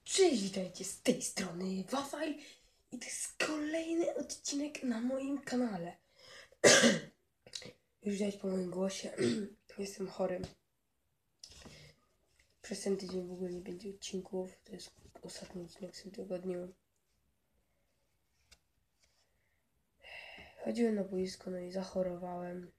Cześć, witajcie z tej strony Wafel i to jest kolejny odcinek na moim kanale. Już widać po moim głosie, jestem chory. Przez ten tydzień w ogóle nie będzie odcinków, to jest ostatni odcinek w tym tygodniu. Chodziłem na boisko, no i zachorowałem.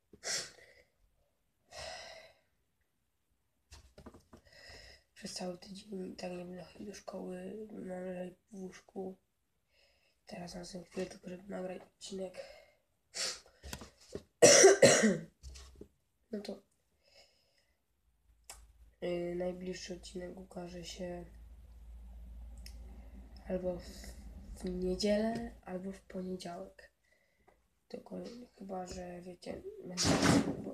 Przez cały tydzień tak nie będę chodził do szkoły, mam leżeć w łóżku. Teraz na tę chwilę tylko, żeby nagrać odcinek. No to najbliższy odcinek ukaże się albo w niedzielę, albo w poniedziałek. Tylko chyba, że wiecie, bo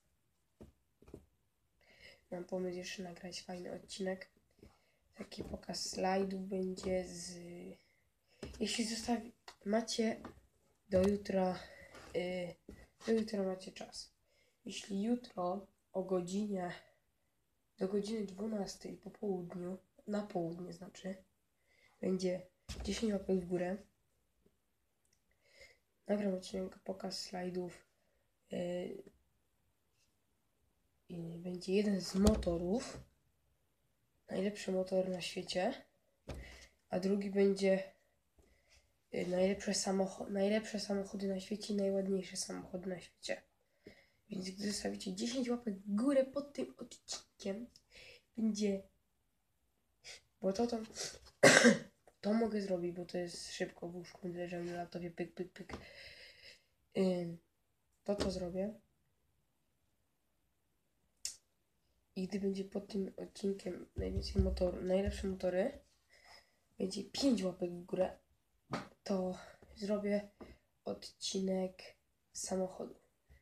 mam pomysł jeszcze nagrać fajny odcinek. Taki pokaz slajdów będzie z... Jeśli macie do jutra macie czas. Jeśli jutro o do godziny 12 po południu, na południe znaczy, będzie 10 łapek w górę. Nagram odcinek, pokaz slajdów. I będzie jeden z motorów, najlepszy motor na świecie, a drugi będzie najlepsze samochody na świecie i najładniejsze samochody na świecie. Więc gdy zostawicie 10 łapek w górę pod tym odcinkiem, będzie... Bo to mogę zrobić, bo to jest szybko w łóżku, leżę na laptopie, pyk, pyk, pyk. To zrobię. I gdy będzie pod tym odcinkiem najlepsze motory, będzie 5 łapek w górę, to zrobię odcinek samochodu.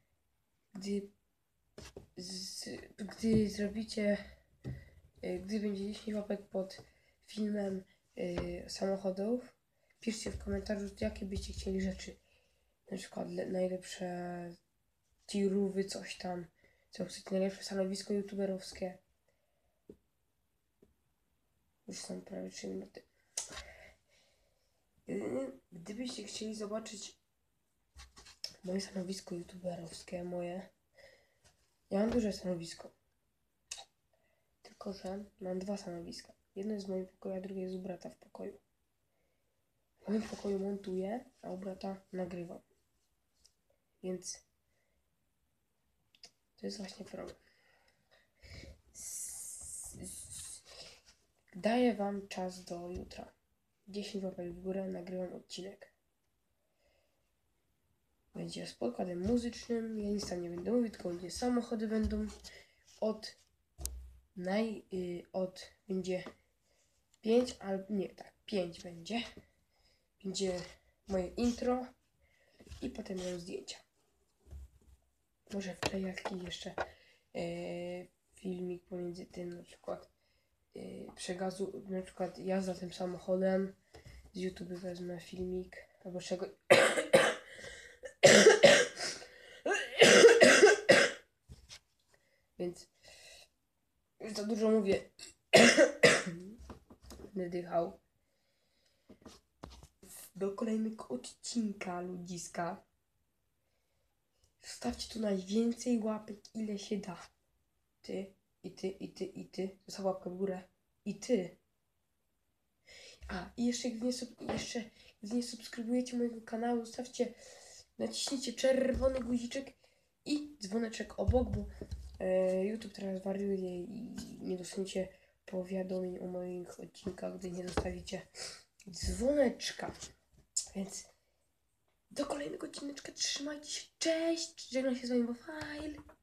Gdy będzie 10 łapek pod filmem samochodów, piszcie w komentarzu, jakie byście chcieli rzeczy. Na przykład najlepsze tirówy, coś tam. Co chcecie, najlepsze stanowisko youtuberowskie. Już są prawie 3 minuty. Gdybyście chcieli zobaczyć moje stanowisko youtuberowskie, ja mam duże stanowisko. Tylko że mam 2 stanowiska. Jedno jest w moim pokoju, a drugie jest u brata w pokoju. W moim pokoju montuję, a u brata nagrywam. Więc to jest właśnie problem. Daję wam czas do jutra. 10 łapek w górę, nagrywam odcinek. Będzie z podkładem muzycznym, ja nic tam nie będę mówić, tylko gdzie samochody będą. Będzie 5, albo nie, tak, 5 będzie. Będzie moje intro i potem będą zdjęcia. Może wkleję jakiś jeszcze filmik pomiędzy tym, na przykład na przykład jazda tym samochodem. Z YouTube wezmę filmik albo czego. Więc już za dużo mówię. Będę dychał. Do kolejnego odcinka, ludziska. Wstawcie tu najwięcej łapek, ile się da. Ty, i ty, i ty, i ty. Zostaw łapkę w górę. I ty. A, i jeszcze gdy nie subskrybujecie mojego kanału, naciśnijcie czerwony guziczek i dzwoneczek obok, bo YouTube teraz wariuje i nie dostaniecie powiadomień o moich odcinkach, gdy nie zostawicie dzwoneczka. Więc do kolejnego odcineczka, trzymajcie się, cześć, żegnam się z wami, Wafel.